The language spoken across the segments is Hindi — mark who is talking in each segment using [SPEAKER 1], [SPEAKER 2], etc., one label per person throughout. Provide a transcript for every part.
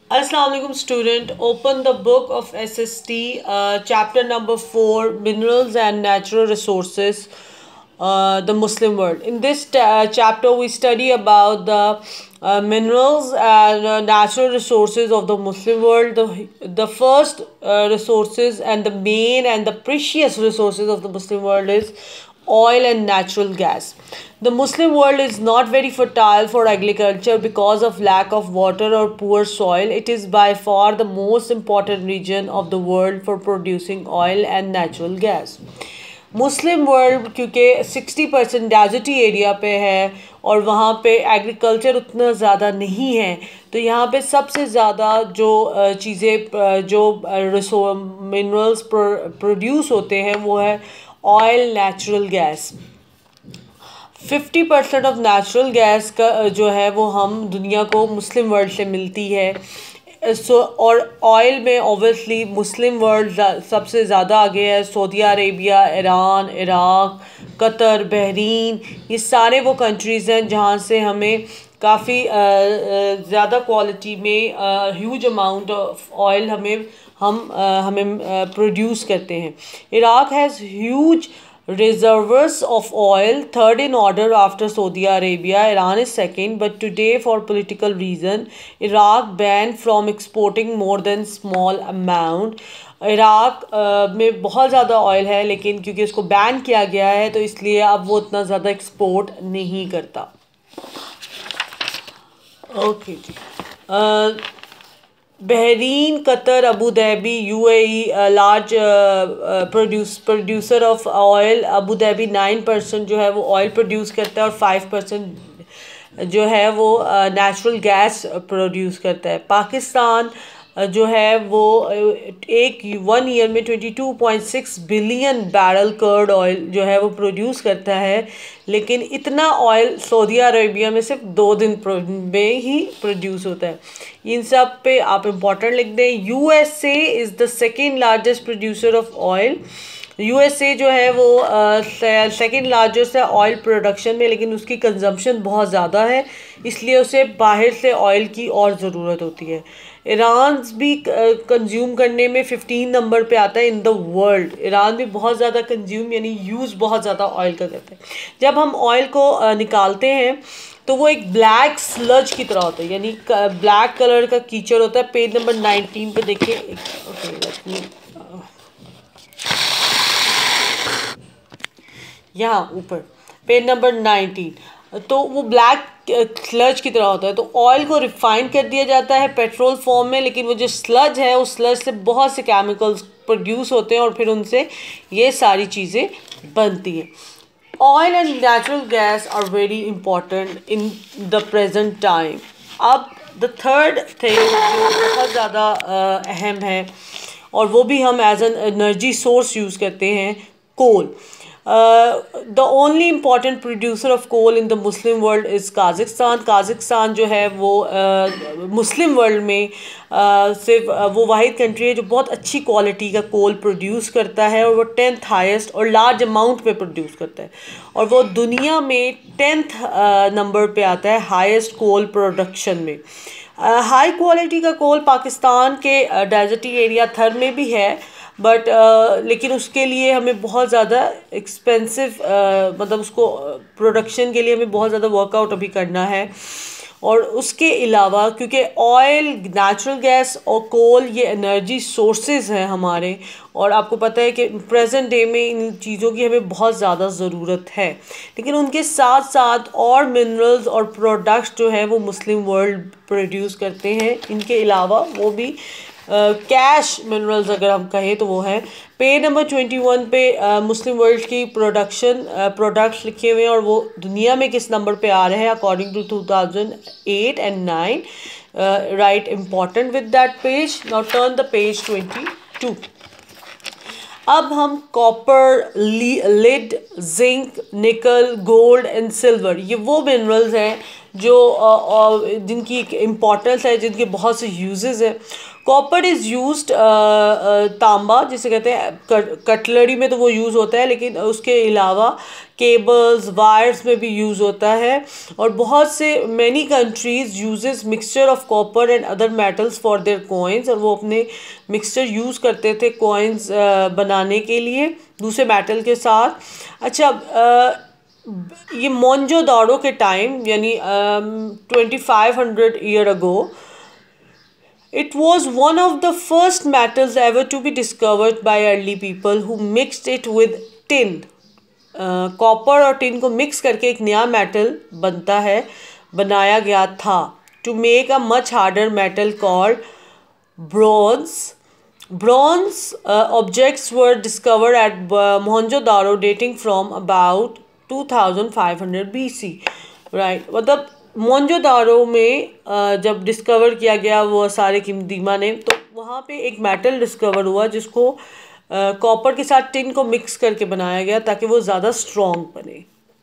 [SPEAKER 1] Assalamu alaikum student. Open the book of SST, chapter number 4, Minerals and Natural Resources, the Muslim world. In this chapter, we study about the minerals and natural resources of the Muslim world. The first resources and the main and the precious resources of the Muslim world is oil and natural gas. The Muslim world is not very fertile for agriculture because of lack of water or poor soil. It is by far the most important region of the world for producing oil and natural gas. Muslim world क्योंकि 60% डेजर्टी एरिया पे है और वहाँ पे एग्रीकल्चर उतना ज़्यादा नहीं है, तो यहाँ पे सबसे ज़्यादा जो चीज़ें जो मिनरल्स प्रोड्यूस होते हैं वो है oil, natural gas. 50% of natural gas का जो है वो हम दुनिया को मुस्लिम वर्ल्ड से मिलती है। और ऑयल में ऑब्वियसली मुस्लिम वर्ल्ड सबसे ज़्यादा आगे है। Saudi Arabia, Iran, Iraq, Qatar, Bahrain, ये सारे वो कंट्रीज़ हैं जहाँ से हमें काफ़ी ज़्यादा क्वालिटी में ह्यूज अमाउंट ऑफ ऑयल हमें प्रोड्यूस करते हैं। Iraq has huge reservoirs of oil, third in order after Saudi Arabia. Iran is second, but today for political reason Iraq banned from exporting more than small amount. Iraq में बहुत ज़्यादा ऑयल है, लेकिन क्योंकि उसको बैन किया गया है तो इसलिए अब वो उतना ज़्यादा एक्सपोर्ट नहीं करता। ओके जी। Bahrain, Qatar, Abu Dhabi, UAE large producer of oil. Abu Dhabi 9% जो है वो ऑयल प्रोड्यूस करता है और 5% जो है वो नेचुरल गैस प्रोड्यूस करता है। पाकिस्तान जो है वो एक 1 ईयर में 22.6 बिलियन बैरल कर्ड ऑयल जो है वो प्रोड्यूस करता है, लेकिन इतना ऑयल सऊदी अरेबिया में सिर्फ 2 दिन में ही प्रोड्यूस होता है। इन सब पे आप इम्पोर्टेंट लिख दें। USA is the second largest producer of oil. USA जो है वो सेकेंड लार्जेस्ट है ऑयल प्रोडक्शन में, लेकिन उसकी कंजम्पशन बहुत ज़्यादा है, इसलिए उसे बाहर से ऑयल की और ज़रूरत होती है। ईरान भी कंज्यूम करने में 15 नंबर पे आता है इन द वर्ल्ड। ईरान भी बहुत ज़्यादा कंज्यूम यानी यूज़ बहुत ज़्यादा ऑयल का करता है। जब हम ऑयल को निकालते हैं तो वो एक ब्लैक स्लज की तरह होता है, यानी ब्लैक कलर का कीचड़ होता है। पेज नंबर 19 पे देखिए। यहाँ ऊपर पेज नंबर 19, तो वो ब्लैक स्लज की तरह होता है। तो ऑयल को रिफाइन कर दिया जाता है पेट्रोल फॉर्म में, लेकिन वो जो स्लज है उस स्लज से बहुत से केमिकल्स प्रोड्यूस होते हैं और फिर उनसे ये सारी चीज़ें बनती हैं। Oil and natural gas are very important in the present time. अब द थर्ड थिंग जो बहुत ज़्यादा अहम है और वो भी हम as an energy source use करते हैं, coal. The only important producer of coal in the Muslim world is Kazakhstan. Kazakhstan जो है वो मुस्लिम वर्ल्ड में सिर्फ वो वाहिद कंट्री है जो बहुत अच्छी क्वालिटी का कोल प्रोड्यूस करता है, और वो 10th हाईएस्ट और लार्ज अमाउंट में प्रोड्यूस करता है, और वो दुनिया में 10th नंबर पे आता है हाईएस्ट कोल प्रोडक्शन में। हाई क्वालिटी का कोल पाकिस्तान के डेजर्टी एरिया थर में भी है, बट लेकिन उसके लिए हमें बहुत ज़्यादा एक्सपेंसिव मतलब उसको प्रोडक्शन के लिए हमें बहुत ज़्यादा वर्कआउट अभी करना है। और उसके अलावा क्योंकि ऑयल, नेचुरल गैस और कोल ये एनर्जी सोर्सेज हैं हमारे, और आपको पता है कि प्रेजेंट डे में इन चीज़ों की हमें बहुत ज़्यादा ज़रूरत है, लेकिन उनके साथ साथ और मिनरल्स और प्रोडक्ट्स जो है वो मुस्लिम वर्ल्ड प्रोड्यूस करते हैं। इनके अलावा वो भी कैश मिनरल्स अगर हम कहें तो वो है। पेज नंबर 21 पे मुस्लिम वर्ल्ड की प्रोडक्ट्स लिखे हुए हैं और वो दुनिया में किस नंबर पे आ रहे हैं according to 2008 and 9। Right important with that page. Now turn the page 22। अब हम copper, lead, zinc, nickel, gold and silver, ये वो मिनरल्स हैं जिनकी इम्पोर्टेंस है, जिनके बहुत से यूजेस है। कॉपर इज़ यूज्ड, तांबा जिसे कहते हैं कटलरी में तो वो यूज़ होता है, लेकिन उसके अलावा केबल्स वायर्स में भी यूज़ होता है। और बहुत से many countries uses mixture of copper and other metals for their coins, और वो अपने मिक्सचर यूज़ करते थे कॉइन्स बनाने के लिए दूसरे मेटल के साथ। अच्छा, ये मोनजोदारो के टाइम यानी 2500 year ago, it was one of the first metals ever to be discovered by early people who mixed it with tin. Copper और टिन को मिक्स करके एक नया मेटल बनाया गया था, to make a much harder metal called bronze. Bronze objects were discovered at Mohenjodaro dating from about 2500 BC, right. मतलब मोहनजोदारो में जब डिस्कवर किया गया वो सारे कीमती ने, तो वहाँ पे एक मेटल डिस्कवर हुआ जिसको कॉपर के साथ टिन को मिक्स करके बनाया गया ताकि वो ज़्यादा स्ट्रॉन्ग बने।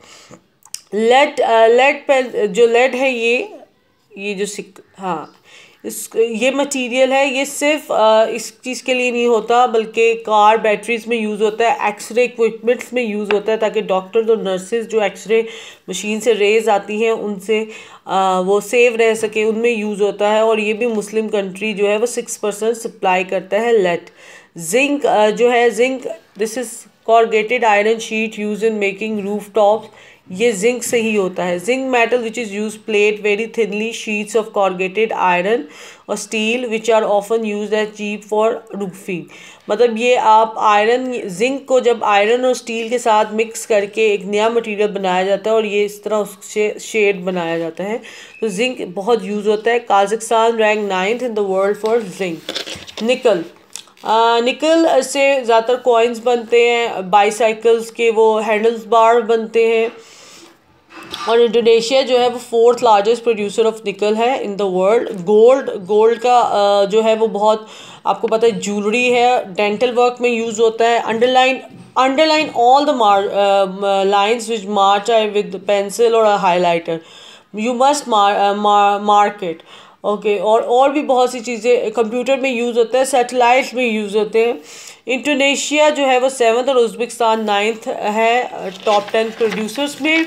[SPEAKER 1] जो लेड है ये जो ये मटेरियल है, ये सिर्फ इस चीज़ के लिए नहीं होता बल्कि कार बैटरीज में यूज़ होता है, एक्सरे इक्विपमेंट्स में यूज़ होता है ताकि डॉक्टर्स और नर्सेज जो एक्सरे मशीन से रेज आती हैं उनसे वो सेव रह सके, उनमें यूज़ होता है। और ये भी मुस्लिम कंट्री जो है वो 6% सप्लाई करता है लेड। जिंक जो है, zinc this is corrugated iron sheet use in making roof tops, ये जिंक से ही होता है। Zinc metal which is use plate very thinly sheets of corrugated iron और steel which are often use as cheap for roofing. मतलब ये आप जिंक को जब आयरन और स्टील के साथ मिक्स करके एक नया मटेरियल बनाया जाता है और ये इस तरह उससे शेड बनाया जाता है, तो जिंक बहुत यूज़ होता है। Kazakhstan rank 9th in the world for zinc. Nickel nickel से ज़्यादातर कॉइन्स बनते हैं, बाईसाइकिल्स के वो हैंडल्स बार बनते हैं। और इंडोनेशिया जो है वो 4th लार्जेस्ट प्रोड्यूसर ऑफ निकल है इन द वर्ल्ड। गोल्ड का जो है वो बहुत आपको पता है ज्वेलरी है, डेंटल वर्क में यूज़ होता है। Underline all the lines which march I with pencil और highlighter, you must mark it, okay. और भी बहुत सी चीज़ें कंप्यूटर में यूज़ होता है, सैटेलाइट्स में यूज़ होते हैं। इंडोनेशिया जो है वो 7th और उज़्बेकिस्तान 9th है टॉप 10 प्रोड्यूसर्स में।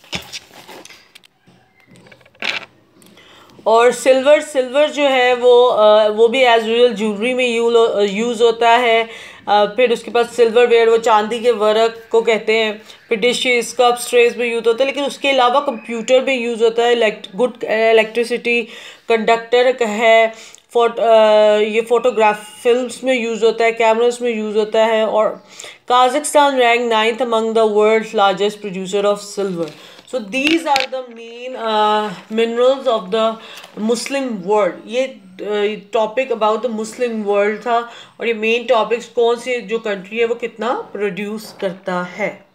[SPEAKER 1] और सिल्वर जो है वो भी एज यूजुअल ज्वेलरी में यूज़ होता है। फिर उसके बाद सिल्वर वेयर वो चांदी के वर्क को कहते हैं। फिर डिशेस कप्स ट्रेस में यूज़ होता है, लेकिन उसके अलावा कंप्यूटर में यूज़ होता है। गुड इलेक्ट्रिसिटी कंडक्टर है। ये फोटोग्राफ फिल्म्स में यूज़ होता है, कैमरास में यूज़ होता है। और Kazakhstan rank 9th among the world largest producer of silver. So these are the main minerals of the Muslim world. ये topic about the Muslim world था, और ये मेन टॉपिक्स कौन से जो कंट्री है वो कितना प्रोड्यूस करता है।